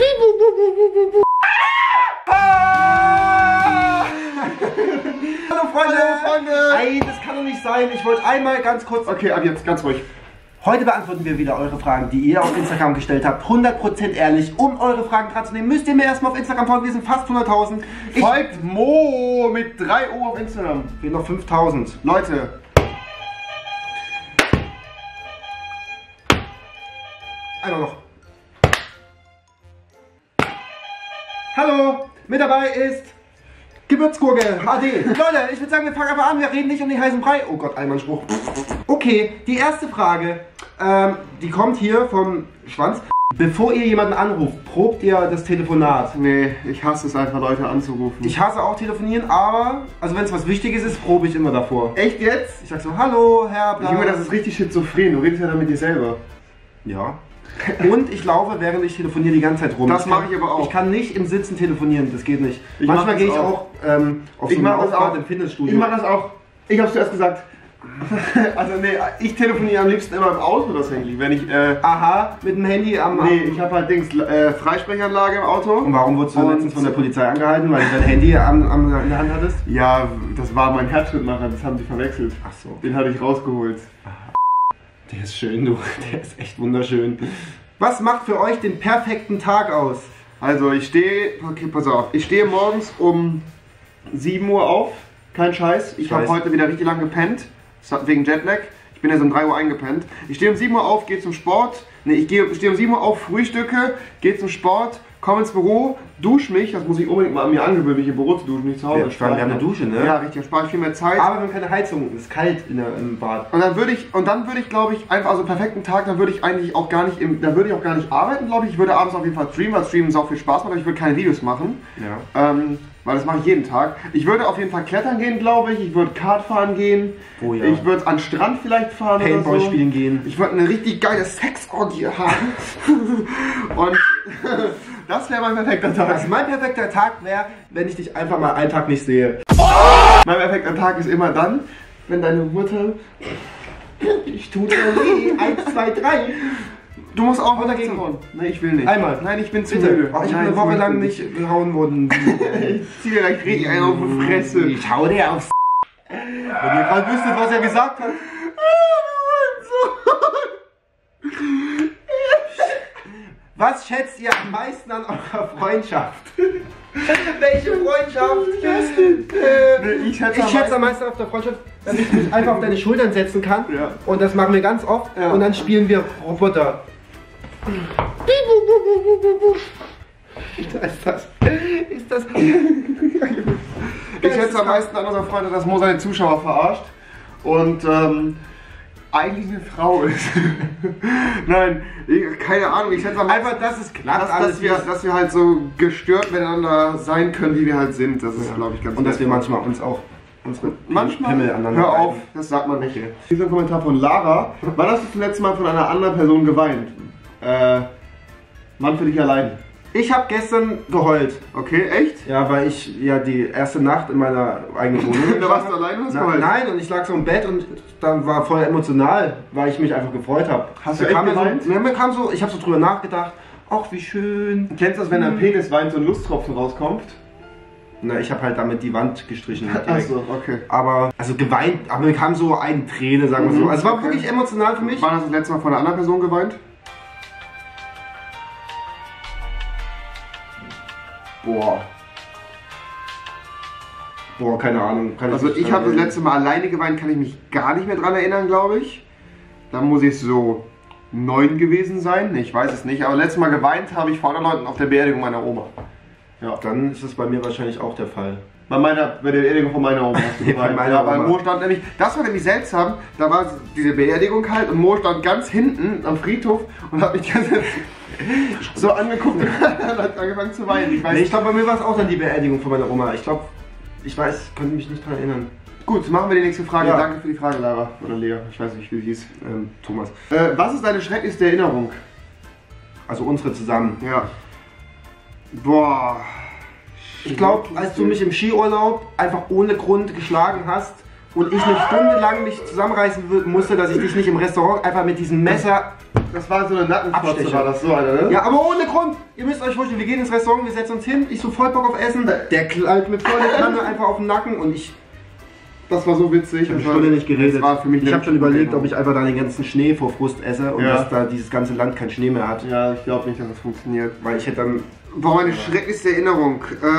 Hallo Freunde! Ey, das kann doch nicht sein. Ich wollte einmal ganz kurz... Okay, ab jetzt ganz ruhig. Heute beantworten wir wieder eure Fragen, die ihr auf Instagram gestellt habt. 100% ehrlich. Um eure Fragen dran zu nehmen, müsst ihr mir erstmal auf Instagram folgen. Wir sind fast 100.000. Folgt Mo mit 3 O auf Instagram. Wir noch 5.000. Leute. Einmal noch. Hallo, mit dabei ist Gewürzgurke, AD. Leute, ich würde sagen, wir fangen einfach an. Wir reden nicht um den heißen Brei. Oh Gott, einmal ein Spruch. Okay, die erste Frage, die kommt hier vom Schwanz. Bevor ihr jemanden anruft, probt ihr das Telefonat? Nee, ich hasse es einfach, Leute anzurufen. Ich hasse auch telefonieren, aber, also wenn es was Wichtiges ist, probe ich immer davor. Echt jetzt? Ich sag so, hallo, Herr Bla. Junge, das ist richtig schizophren. Du redest ja dann mit dir selber. Ja. Und ich laufe, während ich telefoniere, die ganze Zeit rum. Das mache ich aber auch. Ich kann nicht im Sitzen telefonieren, das geht nicht. Manchmal gehe ich auch auf so eine Aufgabe im Fitnessstudio. Ich mache das auch. Ich hab's zuerst gesagt. Also nee, ich telefoniere am liebsten immer im Auto tatsächlich, wenn ich aha, mit dem Handy am... Nee, ich habe halt Dings, Freisprechanlage im Auto. Und warum wurdest du letztens von der Polizei angehalten, weil du dein Handy in der Hand hattest? Ja, das war mein Herzschrittmacher, das haben die verwechselt. Ach so. Den hatte ich rausgeholt. Der ist schön, du. Der ist echt wunderschön. Was macht für euch den perfekten Tag aus? Also ich stehe, okay, pass auf, ich stehe morgens um 7 Uhr auf, kein Scheiß. Ich habe heute wieder richtig lang gepennt, wegen Jetlag. Ich bin ja so um 3 Uhr eingepennt. Ich stehe um 7 Uhr auf, gehe zum Sport. Ne, ich stehe um 7 Uhr auf, frühstücke, gehe zum Sport, komme ins Büro, dusche mich. Das muss ich unbedingt mal an mir angewöhnen, mich im Büro zu duschen, nicht zu Hause. Ja, wir haben eine Dusche, ne? Ja, richtig, da spare ich viel mehr Zeit. Aber wir haben keine Heizung, es ist kalt im Bad. Und dann würde ich, glaube ich, einfach, also einen perfekten Tag, dann würde ich eigentlich auch gar nicht, arbeiten, glaube ich. Ich würde abends auf jeden Fall streamen, weil Streamen sau viel Spaß macht, aber ich würde keine Videos machen. Ja. Weil das mache ich jeden Tag. Ich würde auf jeden Fall klettern gehen, glaube ich. Ich würde Kart fahren gehen. Oh ja. Ich würde an den Strand vielleicht fahren. Paintball oder so. spielen gehen. Ich würde eine richtig geile Sexorgie haben. Und das wäre mein perfekter Tag. Also mein perfekter Tag wäre, wenn ich dich einfach mal einen Tag nicht sehe. Mein perfekter Tag ist immer dann, wenn deine Mutter... Ich tue dir weh. 1, 2, 3. Du musst auch dagegen hauen. Nein, ich will nicht. Einmal. Nein, ich bin zu Bitte. müde. Oh, ich habe eine Woche lang nicht gehauen worden. Ich ziehe dir gleich richtig einen auf die Fresse. Ich hau dir aufs... Wenn ihr gerade wüsstet, was er gesagt hat. Was schätzt ihr am meisten an eurer Freundschaft? Welche Freundschaft? Ich schätze am meisten auf der Freundschaft, dass ich mich einfach auf deine Schultern setzen kann. Ja. Und das machen wir ganz oft. Ja. Und dann spielen wir Roboter. Ist das? Ich schätze am meisten an unserer Freundin, dass Mo seine Zuschauer verarscht. Und eigentlich eine Frau ist. Nein, keine Ahnung. Ich schätze am meisten, einfach, dass es klappt, dass wir halt so gestört miteinander sein können, wie wir halt sind. Das ist, glaube ich, ganz und dass wir manchmal uns auch unsere Pimmel aneinander. Hör auf, das sagt man nicht. Hier ist ein Kommentar von Lara. Wann hast du zum letzten Mal von einer anderen Person geweint? Mann für dich allein. Ich habe gestern geheult. Okay, echt? Ja, weil ich ja die erste Nacht in meiner eigenen Wohnung. Da warst du alleine und hast geheult? Nein, und ich lag so im Bett und dann war voll emotional, weil ich mich einfach gefreut habe. Hast du echt geweint? Ich habe so drüber nachgedacht. Ach, wie schön. Kennst du das, wenn ein Penis weint, so ein Lusttropfen rauskommt? Na, ich habe halt damit die Wand gestrichen. Achso, okay. Aber, also geweint, aber mir kam so eine Träne, sagen wir so. Also es war wirklich emotional für mich. Wann hast du das letzte Mal von einer anderen Person geweint? Boah, keine Ahnung. Also ich habe das letzte Mal alleine geweint, kann ich mich gar nicht mehr dran erinnern, glaube ich. Da muss ich so 9 gewesen sein. Nee, ich weiß es nicht. Aber letztes Mal geweint habe ich vor anderen Leuten auf der Beerdigung meiner Oma. Ja. Dann ist es bei mir wahrscheinlich auch der Fall. Bei der Beerdigung von meiner Oma hast du geweint. Weil Mo stand nämlich, das war nämlich seltsam, da war diese Beerdigung halt und Mo stand ganz hinten am Friedhof und hat mich ganz so angeguckt und hat angefangen zu weinen. Ich glaube, bei mir war es auch dann die Beerdigung von meiner Oma. Ich glaube, könnte mich nicht daran erinnern. Gut, machen wir die nächste Frage. Ja. Danke für die Frage, Lara. Oder Lea, ich weiß nicht, wie sie hieß. Thomas. Was ist deine schrecklichste Erinnerung? Also unsere zusammen. Ja. Boah. Ich glaube, als du mich im Skiurlaub einfach ohne Grund geschlagen hast und ich eine Stunde lang mich zusammenreißen musste, dass ich dich nicht im Restaurant einfach mit diesem Messer... Das war so eine Nackenfotze, war das so, Alter, ne? Ja, aber ohne Grund. Ihr müsst euch vorstellen, wir gehen ins Restaurant, wir setzen uns hin, ich so voll Bock auf Essen, der knallt mit voller Kanne einfach auf den Nacken und ich... Das war so witzig. Ich habe eine Stunde nicht geredet. War für mich ich habe schon überlegt, ob ich einfach da den ganzen Schnee vor Frust esse und dass da dieses ganze Land keinen Schnee mehr hat. Ja, ich glaube nicht, dass das funktioniert. Weil ich hätte dann... Boah, meine schrecklichste Erinnerung.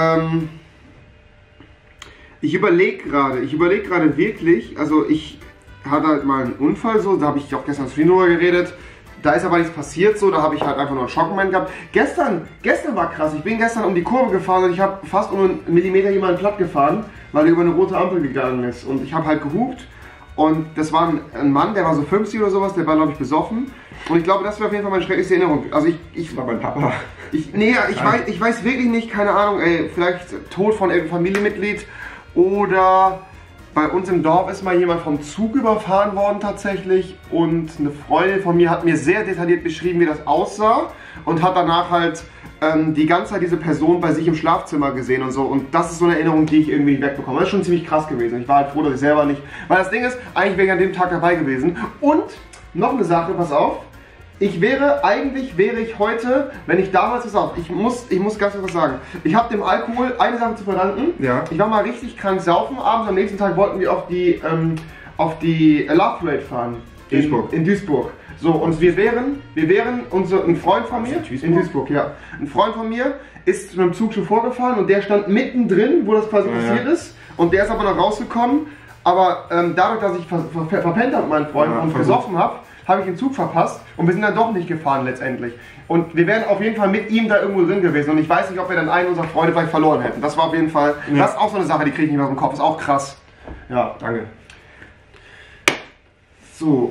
Ich überlege gerade wirklich, also ich hatte halt mal einen Unfall so, da habe ich auch gestern zu viel drüber geredet. Da ist aber nichts passiert so, da habe ich halt einfach nur einen Schockmoment gehabt. Gestern war krass, ich bin gestern um die Kurve gefahren und ich habe fast um einen Millimeter jemanden platt gefahren, weil er über eine rote Ampel gegangen ist. Und ich habe halt gehupt und das war ein Mann, der war so 50 oder sowas, der war glaube ich besoffen. Und ich glaube, das wäre auf jeden Fall meine schrecklichste Erinnerung. Also ich war mein Papa. Ich weiß wirklich nicht, keine Ahnung, ey, vielleicht Tod von irgendeinem Familienmitglied oder... Bei uns im Dorf ist mal jemand vom Zug überfahren worden tatsächlich und eine Freundin von mir hat mir sehr detailliert beschrieben, wie das aussah und hat danach halt die ganze Zeit diese Person bei sich im Schlafzimmer gesehen und so und das ist so eine Erinnerung, die ich irgendwie nicht wegbekomme. Das ist schon ziemlich krass gewesen. Ich war halt froh, dass ich selber nicht, weil das Ding ist, eigentlich wäre ich an dem Tag dabei gewesen und noch eine Sache, pass auf. Eigentlich wäre ich heute, wenn ich damals, pass auf, ich muss ganz kurz was sagen. Ich habe dem Alkohol eine Sache zu verdanken. Ja. Ich war mal richtig krank saufen abends, am nächsten Tag wollten wir auf die Love Parade fahren. In Duisburg. So, und wir wären ein Freund von mir, in Duisburg, ja. Ein Freund von mir ist mit dem Zug schon vorgefahren und der stand mittendrin, wo das quasi passiert ist. Und der ist aber noch rausgekommen. Aber dadurch, dass ich verpennt habe mit meinem Freund und gesoffen habe ich den Zug verpasst und wir sind dann doch nicht gefahren letztendlich. Und wir wären auf jeden Fall mit ihm da irgendwo drin gewesen und ich weiß nicht, ob wir dann einen unserer Freunde vielleicht verloren hätten. Das war auf jeden Fall, das ist auch so eine Sache, die kriege ich nicht mehr aus dem Kopf, ist auch krass. Ja, danke. So.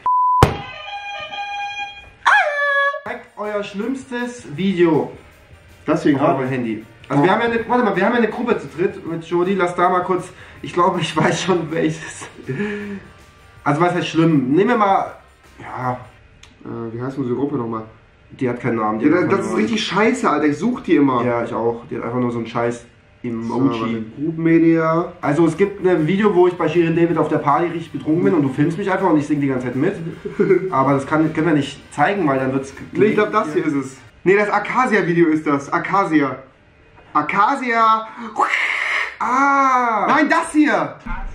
Zeigt euer schlimmstes Video. Das hier gerade. Handy. Also wir haben ja eine Gruppe zu dritt mit Jody, lass da mal kurz, ich glaube, ich weiß schon welches. Also was heißt schlimm? Nehmen wir mal, ja, wie heißt unsere Gruppe nochmal? Die hat keinen Namen. Ja, das ist richtig scheiße, Alter, ich suche die immer. Ja, ich auch. Die hat einfach nur so einen scheiß Emoji. Group Media. Also es gibt ein Video, wo ich bei Shirin David auf der Party richtig betrunken bin und du filmst mich einfach und ich singe die ganze Zeit mit. Aber das können wir nicht zeigen, weil dann wird's... Nee, ich glaube das hier ist es. Nee, das Acacia-Video ist das. Acacia. Acacia. Ah! Nein, das hier!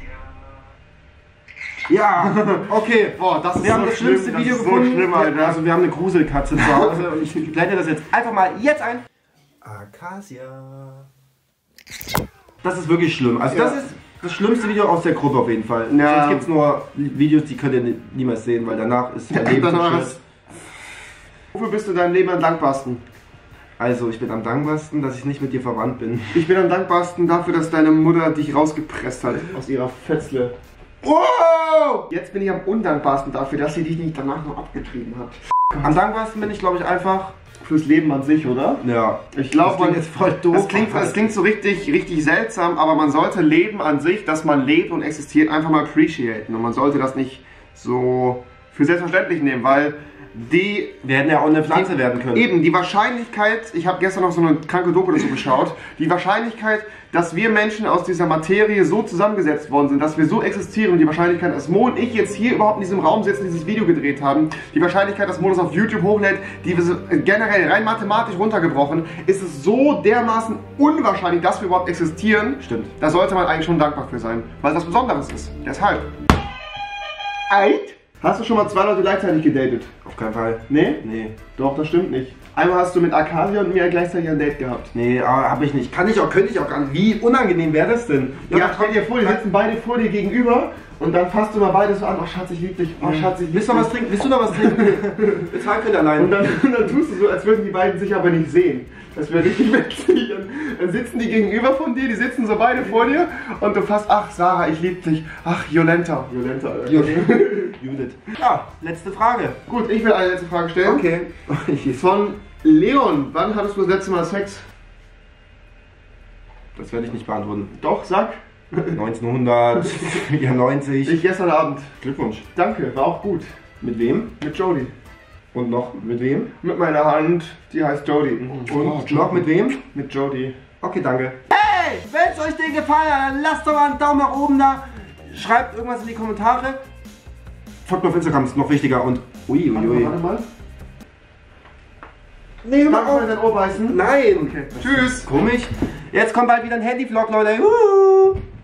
Ja, okay. Boah, das ist wir haben das schlimmste Video gefunden. So schlimm, Alter. Also wir haben eine Gruselkatze zu Hause und ich blende das jetzt einfach mal jetzt ein. Acacia. Das ist wirklich schlimm. Also das ist das schlimmste Video aus der Gruppe auf jeden Fall. Ja. Sonst gibt es nur Videos, die könnt ihr niemals sehen, weil danach ist mein Leben zerstört. Wofür bist du deinem Leben am dankbarsten? Also, ich bin am dankbarsten, dass ich nicht mit dir verwandt bin. Ich bin am dankbarsten dafür, dass deine Mutter dich rausgepresst hat aus ihrer Fetzle. Oh! Jetzt bin ich am undankbarsten dafür, dass sie dich nicht danach noch abgetrieben hat. Am dankbarsten bin ich, glaube ich, einfach fürs Leben an sich, oder? Ja. Ich glaube, man ist voll doof. Das klingt so richtig seltsam, aber man sollte Leben an sich, dass man lebt und existiert, einfach mal appreciaten. Und man sollte das nicht so für selbstverständlich nehmen, weil die werden ja auch eine Pflanze werden können. Eben, die Wahrscheinlichkeit, ich habe gestern noch so eine kranke Doku dazu geschaut, die Wahrscheinlichkeit, dass wir Menschen aus dieser Materie so zusammengesetzt worden sind, dass wir so existieren, die Wahrscheinlichkeit, dass Mo und ich jetzt hier überhaupt in diesem Raum sitzen, dieses Video gedreht haben, die Wahrscheinlichkeit, dass Mo das auf YouTube hochlädt, die generell rein mathematisch runtergebrochen, ist es so dermaßen unwahrscheinlich, dass wir überhaupt existieren. Stimmt. Da sollte man eigentlich schon dankbar für sein, weil es was Besonderes ist. Deshalb. Hast du schon mal 2 Leute gleichzeitig gedatet? Auf keinen Fall. Nee? Nee. Doch, das stimmt nicht. Einmal hast du mit Acacia und mir gleichzeitig ein Date gehabt. Nee, aber hab ich nicht. Könnte ich auch gar nicht. Wie unangenehm wäre das denn? Ja, stell dir vor, die sitzen beide vor dir gegenüber und dann fasst du mal beide so an. Oh Schatz, ich lieb dich. Oh Schatz, ich lieb dich. Willst du noch was trinken? Bezahlen könnt ihr allein. Und dann tust du so, als würden die beiden sich aber nicht sehen. Das wäre richtig witzig. Dann sitzen die gegenüber von dir, die sitzen so beide vor dir und du fasst, ach Sarah, ich lieb dich. Ach, Jolenta. Judith. Ja, letzte Frage. Gut, ich will eine letzte Frage stellen. Okay. Von Leon, wann hattest du das letzte Mal Sex? Das werde ich nicht beantworten. Doch, sag. 1994. Ich gestern Abend. Glückwunsch. Danke, war auch gut. Mit wem? Mit Jody. Und noch mit wem? Mit meiner Hand, die heißt Jody. Und noch mit wem? Mit Jody. Okay, danke. Hey, wenn es euch den gefallen hat, dann lasst doch mal einen Daumen nach oben da. schreibt irgendwas in die Kommentare. Folgt mir auf Instagram, ist noch wichtiger und uiuiui. Warte mal. Nee, Darf ich mal in dein Ohr beißen? Nein. Okay. Tschüss. Komisch. Jetzt kommt bald wieder ein Handy-Vlog, Leute.